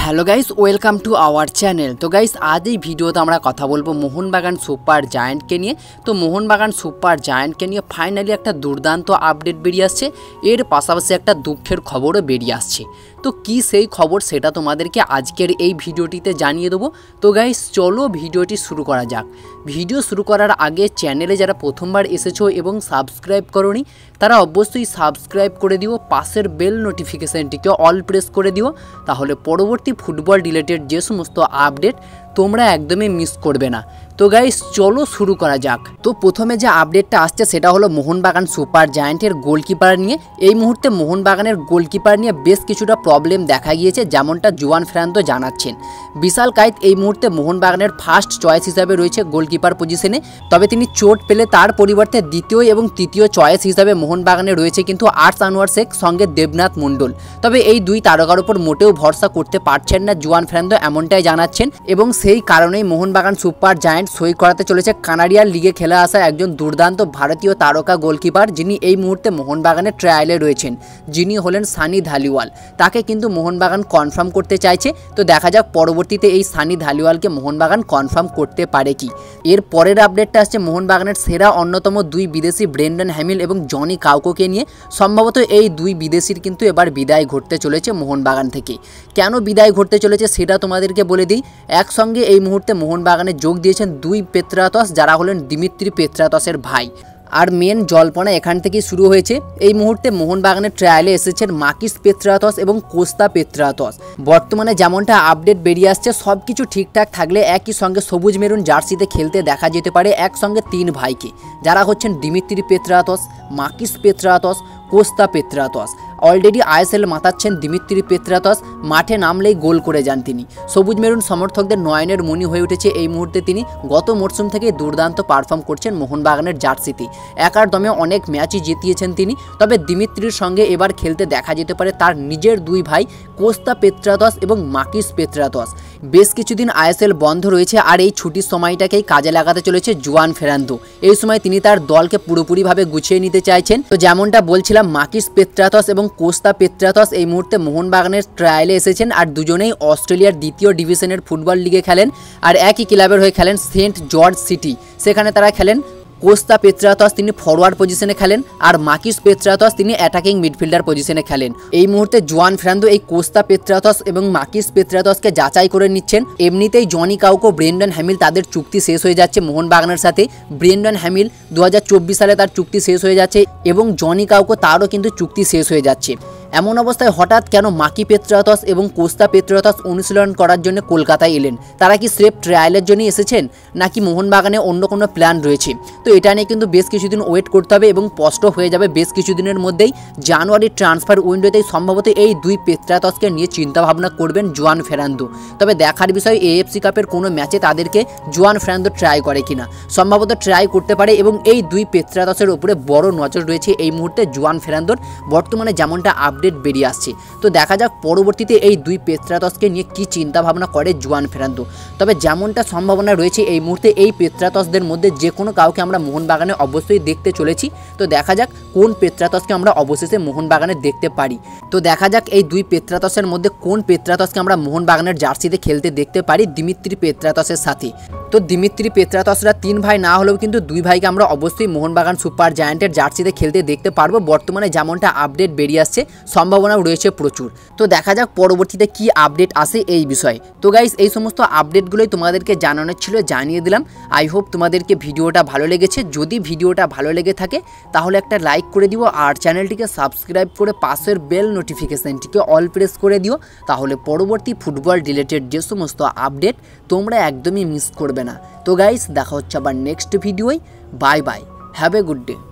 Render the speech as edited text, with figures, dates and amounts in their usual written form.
Hello guys, welcome to our channel. তো guys, আজ এই ভিডিওতে আমরা কথা বলবো মোহনবাগান সুপার জায়ান্টকে নিয়ে। তো মোহনবাগান সুপার জায়ান্টকে নিয়ে ফাইনালি একটা দুর্দান্ত আপডেট বেরিয়ে আসছে। এর পাশাপাশি একটা দুঃখের খবরও বেরিয়ে আসছে। তো কি সেই খবর সেটা তোমাদেরকে আজকের এই ভিডিওটিতে জানিয়ে দেবো। তো গাইস চলো ভিডিওটি শুরু করা যাক। ভিডিও শুরু করার আগে চ্যানেলে যারা প্রথমবার এসেছো এবং সাবস্ক্রাইব করোনি তারা অবশ্যই সাবস্ক্রাইব করে দিও, পাশের বেল নোটিফিকেশানটিকে অল প্রেস করে দিও, তাহলে পরবর্তী ফুটবল রিলেটেড যে সমস্ত আপডেট তোমরা একদমই মিস করবে না। তো গাইস চলো শুরু করা যাক। তো প্রথমে যে আপডেটটা আসছে সেটা হলো মোহনবাগান সুপার জায়ান্টের গোলকিপার নিয়ে। এই মুহূর্তে মোহনবাগানের গোলকিপার নিয়ে বেশ কিছুটা প্রবলেম দেখা গিয়েছে, যেমনটা জুয়ান ফেরান্দো জানাচ্ছেন। বিশাল কায়েত এই মুহূর্তে মোহনবাগানের ফার্স্ট চয়েস হিসাবে রয়েছে গোলকিপার পজিশনে, তবে তিনি চোট পেলে তার পরিবর্তে দ্বিতীয় এবং তৃতীয় চয়েস হিসাবে মোহনবাগানে রয়েছে কিন্তু আর্টস আনোয়ার শেখ সঙ্গে দেবনাথ মণ্ডল। তবে এই দুই তারকার উপর মোটেও ভরসা করতে পারছেন না জুয়ান ফেরান্দো, এমনটাই জানাচ্ছেন। এবং সেই কারণেই মোহনবাগান সুপার জায়ান্ট সই করাতে চলেছে কানাডিয়ান লিগে খেলে আসা একজন দুর্দান্ত ভারতীয় তারকা গোলকিপার, যিনি এই মুহূর্তে মোহনবাগানের ট্রায়ালে রয়েছেন, যিনি হলেন সানি ধালিওয়াল। তাকে কিন্তু মোহনবাগান কনফার্ম করতে চাইছে। তো দেখা যাক পরবর্তীতে এই সানি ধালিওয়ালকে মোহনবাগান কনফার্ম করতে পারে কি। এর পরের আপডেটটা আসছে মোহনবাগানের সেরা অন্যতম দুই বিদেশি ব্রেন্ডন হ্যামিল এবং জনি কাউকোকে নিয়ে। সম্ভবত এই দুই বিদেশির কিন্তু এবার বিদায় ঘটতে চলেছে মোহনবাগান থেকে। কেন বিদায় ঘটতে চলেছে সেটা তোমাদেরকে বলে দিই। একসঙ্গে এই মুহূর্তে মোহনবাগানে যোগ দিয়েছেন দুই পেত্রাতস, যারা হলেন দিমিত্রি পেত্রাতসের ভাই। আর মেন জল্পনা এখান থেকেই শুরু হয়েছে। এই মুহূর্তে মোহনবাগানের ট্রায়ালে এসেছেন মাকিস পেত্রাতস এবং কোস্তা পেত্রাতস। বর্তমানে যেমনটা আপডেট বেরিয়ে আসছে, সব কিছু ঠিকঠাক থাকলে একই সঙ্গে সবুজ মেরুন জার্সিতে খেলতে দেখা যেতে পারে একসঙ্গে তিন ভাইকে, যারা হচ্ছেন Dimitri Petratos, Makis Petratos, Kosta Petratos. Already ISL মাতাচ্ছেন দিমিত্রি পেত্রাতস, মাঠে নামলেই গোল করে যান তিনি। সবুজ মেরুন সমর্থকদের নয়নের মণি হয়ে উঠেছে এই মুহূর্তে তিনি। গত মরশুম থেকে দুর্দান্ত পারফর্ম করছেন মোহনবাগানের জার্সিতে, একার দমে অনেক ম্যাচই জিতিয়েছেন তিনি। তবে দিমিত্রির সঙ্গে এবার খেলতে দেখা যেতে পারে তার নিজের দুই ভাই কোস্তা পেত্রাতস এবং মাকিস পেত্রাতস। বেশ কিছুদিন আইএসএল বন্ধ রয়েছে, আর এই ছুটির সময়টাকেই কাজে লাগাতে চলেছে জুয়ান ফেরান্দো। এই সময় তিনি তার দলকে পুরোপুরিভাবে গুছিয়ে নিতে চাইছেন। তো যেমনটা বলছিলাম, মাকিস পেত্রাতস এবং কোস্তা পেত্রাতস এই মুহূর্তে মোহনবাগানের ট্রায়ালে এসেছেন, আর দুজনেই অস্ট্রেলিয়ার দ্বিতীয় ডিভিশনের ফুটবল লিগে খেলেন, আর একই ক্লাবের হয়ে খেলেন সেন্ট জর্জ সিটি। সেখানে তারা খেলেন। কোস্তা পেত্রাতস তিনি ফরওয়ার্ড পজিশনে খেলেন, আর মাকিস পেত্রাতস তিনি অ্যাটাকিং মিডফিল্ডার পজিশনে খেলেন। এই মুহূর্তে জুয়ান ফেরান্দো এই কোস্তা পেত্রাতস এবং মাকিস পেত্রাতসকে যাচাই করে নিচ্ছেন। এমনিতেই জনি কাউকো, ব্রেন্ডন হ্যামিল তাদের চুক্তি শেষ হয়ে যাচ্ছে মোহনবাগানের সাথে। ব্রেন্ডন হ্যামিল 2024 সালে তার চুক্তি শেষ হয়ে যাচ্ছে, এবং জনি কাউকো তারও কিন্তু চুক্তি শেষ হয়ে যাচ্ছে। এমন অবস্থায় হঠাৎ কেন মাকি পেত্রাতস এবং কোস্তা পেত্রাতস অনুশীলন করার জন্য কলকাতায় এলেন? তারা কি স্রেফ ট্রায়ালের জন্যই এসেছেন, নাকি মোহনবাগানে অন্য কোনো প্ল্যান রয়েছে? তো এটা নিয়ে কিন্তু বেশ কিছুদিন ওয়েট করতে হবে, এবং স্পষ্ট হয়ে যাবে বেশ কিছুদিনের মধ্যেই। জানুয়ারির ট্রান্সফার উইন্ডোতেই সম্ভবত এই দুই পেত্রাতসকে নিয়ে চিন্তাভাবনা করবেন জুয়ান ফেরান্দো। তবে দেখার বিষয় এএফসি কাপের কোনো ম্যাচে তাদেরকে জুয়ান ফেরান্দো ট্রাই করে কিনা। সম্ভবত ট্রাই করতে পারে, এবং এই দুই পেত্রাতসের উপরে বড় নজর রয়েছে এই মুহূর্তে জুয়ান ফেরান্দোর, বর্তমানে যেমনটা আপডেট বেরিয়ে আসছে। তো দেখা যাক পরবর্তীতে এই দুই পেত্রাতসকে নিয়ে কি চিন্তা ভাবনা করে জুয়ান ফেরান্দো। তবে যেমনটা সম্ভাবনা রয়েছে এই মুহূর্তে এই পেত্রাতসদের মধ্যে যে কোনো কাউকে আমরা মোহনবাগানে অবশ্যই দেখতে চলেছি। তো দেখা যাক কোন পেত্রাতসকে আমরা অবশেষে মোহনবাগানে দেখতে পারি। তো দেখা যাক এই দুই পেত্রাতসের মধ্যে কোন পেত্রাতসকে আমরা মোহনবাগানের জার্সিতে খেলতে দেখতে পারি দিমিত্রি পেত্রাতসের সাথে। তো দিমিত্রি পেত্রাতসরা তিন ভাই না হলেও কিন্তু দুই ভাইকে আমরা অবশ্যই মোহনবাগান সুপার জায়ান্টের জার্সিতে খেলতে দেখতে পারবো। বর্তমানে যেমনটা আপডেট বেরিয়ে আসছে, সম্ভাবনাও রয়েছে প্রচুর। তো দেখা যাক পরবর্তীতে কি আপডেট আসে এই বিষয়ে। তো গাইস, এই সমস্ত আপডেটগুলোই তোমাদেরকে জানানোর ছিল, জানিয়ে দিলাম। আই হোপ তোমাদেরকে ভিডিওটা ভালো লেগেছে। যদি ভিডিওটা ভালো লেগে থাকে তাহলে একটা লাইক করে দিও, আর চ্যানেলটিকে সাবস্ক্রাইব করে পাশের বেল নোটিফিকেশানটিকে অল প্রেস করে দিও, তাহলে পরবর্তী ফুটবল রিলেটেড যে সমস্ত আপডেট তোমরা একদমই মিস করবে না। তো গাইস, দেখা হচ্ছে আবার নেক্সট ভিডিওয়। Bye bye, have a good day.